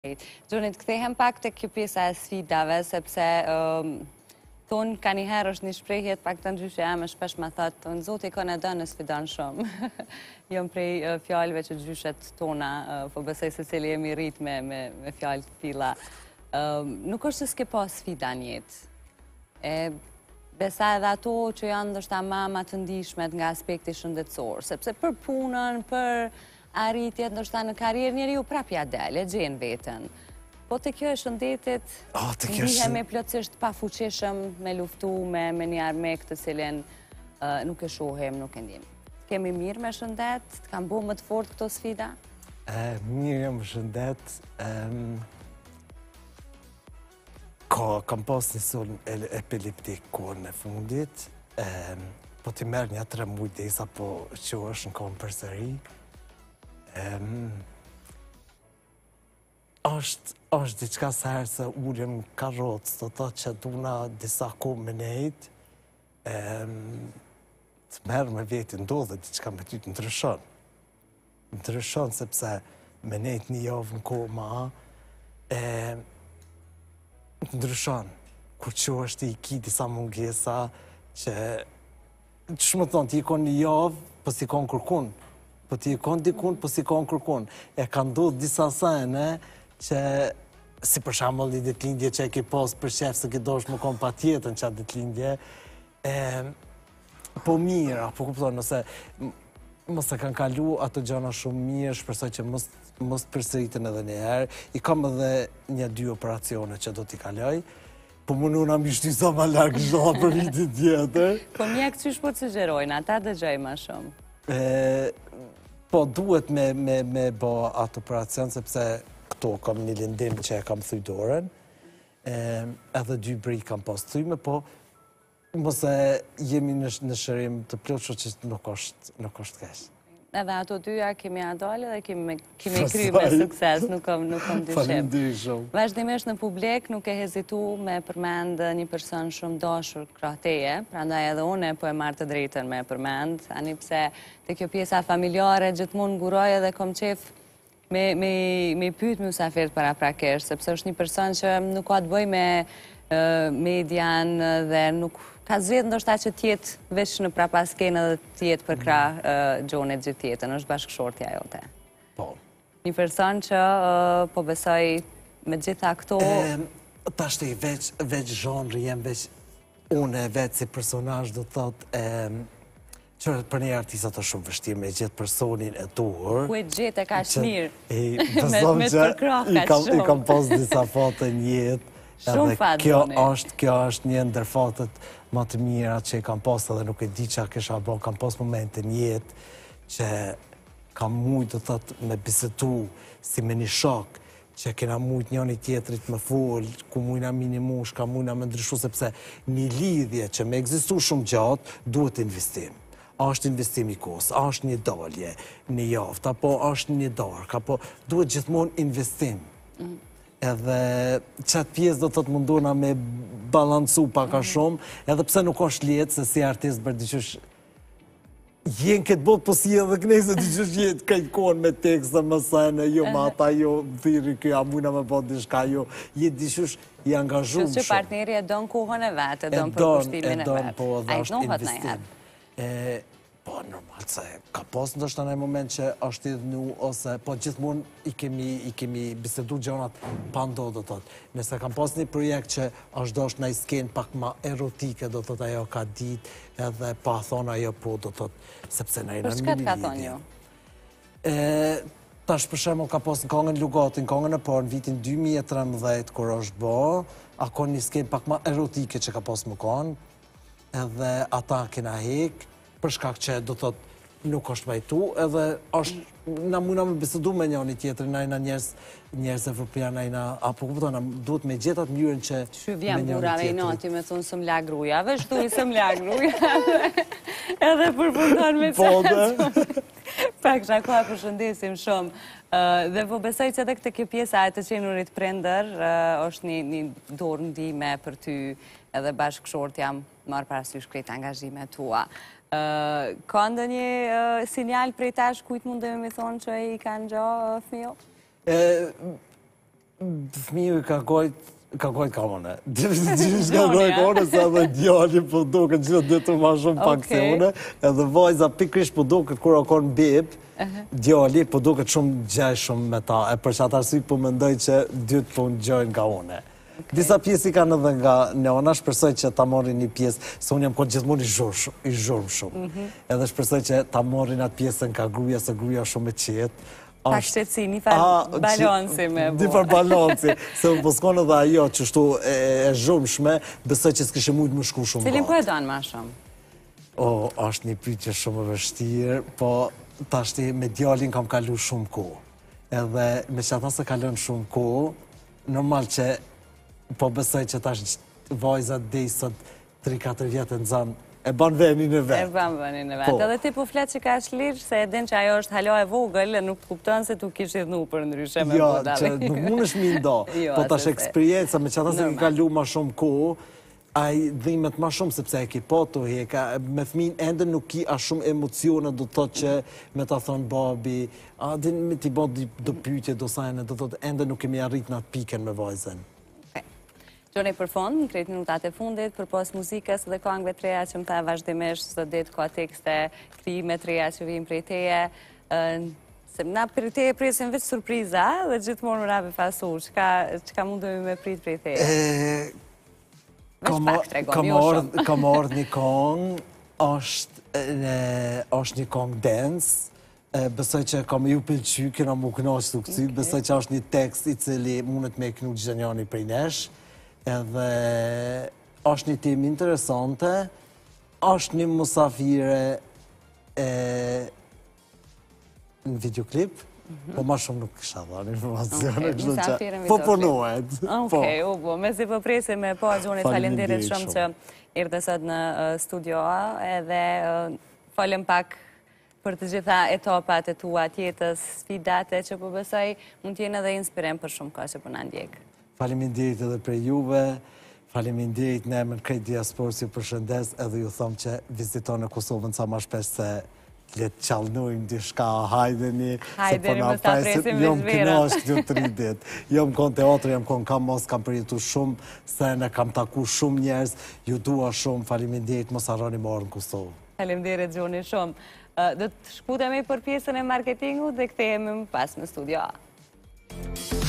Gjonit, kthehem pak të kjo pjesa e sfidave, sepse tonë ka njëherë është një shprehjet pak të ndryshe e më shpesh më thotë, tonë zoti ka në dënë sfidan shumë. Jom prej fjallëve që gjyshet tona, po besoj se cili jemi rrit me fjallë të tilla. Nuk është se s'ke pa sfida në jetë. Besa edhe ato që janë ndoshta më të ndihshmet nga aspekti shëndetësor, sepse për punën, për arritjet, ndoshta në karrierë njeriu prap ja del, e gjen veten. Po të kjo e shëndetit, ndihemi plotësisht pafuqishëm me luftu me një armik të cilin nuk e shohim, nuk e ndjejmë. Kemi mirë me shëndet, të kam bo më të fort këto sfida? Mirë jam shëndet. Kam pas një sulm epileptik kohën e fundit, po t'i merë një 3 mujt desa, po që është në kohën përsëri. është diçka se herë se ullëm karotës, të ta që duna disa kohë me nejtë, të merë me vetë ndodhe diçka me ty të ndryshon. Ndryshon sepse me nejtë një javë në kohë ma, ndryshon. Kur që është i ki disa mungesa që më thonë, ti i kon një javë, për si kon kërkun. Po ti i kon dikun, po si kon kërkun. E ka ndodhë disa sene që, si për shambull një ditëlindje që e ki pas për shef se ki dosh më kon pa tjetën që atë ditëlindje, po mira, po kuptonë, nëse mos e kanë kalu ato gjana shumë mirë, shpresoj që mos përsëritën edhe një herë. I kam edhe 1-2 operacione që do t'i kaloj, po më nuna mi shty sa ma larkë zha për vitit tjetër. Po mjek qysh po të sugjerojnë, ata dëgjoj ma shumë. Po duhet me bo atë operacion, sepse këto kam një lindim që e kam thuj dorën, edhe 2 bri kam pas thujme, po mos e jemi në shërim të plotshëm që nuk është keq. Edhe ato dyja kemi adole dhe kemi kry me sukses, nuk kam dyshim. Faleminderit shumë. Vazhdimisht në publik nuk e hezitu me përmend një person shumë dashur krah teje, prandaj edhe une po e marrë të drejtën me përmend, ani pse te kjo pjesa familjare gjithmonë nguroj edhe kom qef me pyet mysafirët paraprakisht, sepse është një person që nuk ka të bëj me median dhe nuk ka zvedh ndoshta që tjetë veç në prapaskenë dhe tjetë për krah gjonit gjithë tjetën, është bashkëshortja jote. Po. Një person që po besoj me gjitha këto... Ta shte i veç zhonri, jem veç une veç si personazh do të thotë, që për një artistat është shumë vështirë me gjithë personin e duhur. Ku e gjithë e ka shmirë, me të përkrah ka shumë. I kam pas disa fatë një jetë, edhe kjo është një ndër fatët më të mira që i kam pas edhe nuk e di që a kisha bo, kam pas momente një jetë që kam mujtë të thëtë me bisetu si me një shok, që kena mujtë njëni tjetrit me folë, ku mujna minimush, ka mujna me ndryshu, sepse një lidhje që me egzistu shumë gjatë, duhet investim. Ashtë investim i kosë, ashtë një dalje, një jaftë, apo ashtë një dark, apo duhet gjithmonë investim. Edhe qatë pjesë do të të mundona me balancu paka shumë, edhe pse nuk është letë, se si artist bërë diqysh jenë këtë botë, po si edhe knejse diqysh jetë këtë konë me tekst dhe më sene, jo ma ata, jo thiri këja, mujna me botë dishka, jo jetë diqysh i angazhumë shumë. Që partneri e donë kohën e vetë, e donë për kushtimin e vetë. A i të nohat në jetë? Po, normal, se ka pas ndoshta në moment që është i dhënu, ose po gjithmonë i kemi bisedu gjonat pa ndodhë, do të thotë. Nëse kam pas një projekt që është dosht në i skenë pak ma erotike, do të thotë ajo ka ditë, edhe pa thonë ajo po, do të thotë, sepse në i në mini lidhje. Për shkat ka thonë jo? Tash për shembull ka pas në Kongën Lugati, në Kongën e parë, në vitin 2013, kur është bo, ako një skenë pak ma erotike që ka pas më konë, edhe ata kena hekë, për shkak që do të thotë nuk është vajtu, edhe na muna me bisedu me njëni tjetëri, na jena njerës evropian, na jena, apo këpëtona, duhet me gjetat mënyrën që... Që vjen bura dhe i nati me thonë sëm lag gruja, vështu i sëm lag gruja, edhe përfundon me qatë. Pak shakua përshëndesim shumë. Dhe po besoj që edhe këtë kjo pjesa e të qenurit prender, është një dorë ndime për ty, edhe bashkëshortja marë parasysh krejt angazhime tua. Ka ndë një sinjal prej tash kujt mundemi me thonë që i kanë gjo fëmijo? Fëmiu ka gojt ka une. Ka gojt ka une, se edhe djali po duke gjithë ditë ma shumë pak se une, edhe vajza pikrish po duke kur akon bib, djali po duke shumë gjaj shumë me ta, e për që atë arsye po mendoj që dytë po në gjojnë ka une. Disa pjesë i kanë edhe nga Neona, shpresoj që ta marrin një pjesë, se unë jam konë gjithmonë i zhurmë shumë. Edhe shpresoj që ta marrin atë pjesën ka gruja, se gruja shumë e qetë. Pak shtetësi, një farë balansi me bo. Një farë balansi, se më poskon edhe ajo që shtu e zhurmshme, besoj që s'kishe mujtë më shku shumë. Cilin po e donë ma shumë? Është një pyetje shumë e vështirë, po tashti me djalin kam kalu shumë kohë. Edhe me që ata se kalon shumë kohë, normal që po besoj që tash vajzat dhe i sot 3-4 vjetë në zanë, e ban venin e vetë. E ban venin e vetë. Edhe ti po fletë që ka shlirë, se e din që ajo është halo e vogël, e nuk kupton se tu kishë idhnu për ndryshe me bodave. Jo, që nuk mund është mi ndo, po tash eksperienca, me që ata se ki kalu ma shumë kohë, a i dhimet ma shumë, sepse e ki potu, me fmin ende nuk ki a shumë emocione, do të thot që me ta thonë babi, a din me ti bo do pyetje, do sajnë, do thot ende nuk kemi arrit në atë piken me vajzen. Gjoni për fond, në krejt minutat e fundit, për pos muzikës dhe këngëve të reja që më tha vazhdimisht, së ditë ka tekste, krime të reja që vijim prej teje, se na prej teje presim veç surpriza, dhe gjithmonë më rabi fasur, që ka mundojme me prit prej teje? Veç pak të regom, jo shumë. Kam ardhë një këngë, është një këngë dance, besoj që kam ju pëlqy, këna mu kënaqë të këcy, besoj që është një tekst i cili mundet me kënu gjithë njani prej nesh, edhe është një tim interesante, është një musafire në videoklip, po ma shumë nuk kësha dha në informacione. Musafire në videoklip. Po përnohet. Okej, me si përpresi me po Gjonit, falenderit shumë që irë sot në studio, edhe falem pak për të gjitha etapat e tua tjetës, sfidate që po besoj mund t'jene edhe inspirim për shumë ka që për në ndjekë. Faleminderit edhe për juve, faleminderit në emër krejt diasporës ju përshëndes, edhe ju thomë që vizitonë në Kosovën sa ma shpesh se letë qalnujmë dishka, hajdeni, se për nga presim, jom kënash këtë 3 ditë. Jom konë teatrë, jom konë Kamos, kam përjetu shumë sene, kam taku shumë njerës, ju dua shumë, faleminderit, mos harroni më orë në Kosovë. Faleminderit Gjoni shumë. Do të shkutemi për pjesën e marketingu dhe kthehemi më pas në studio A.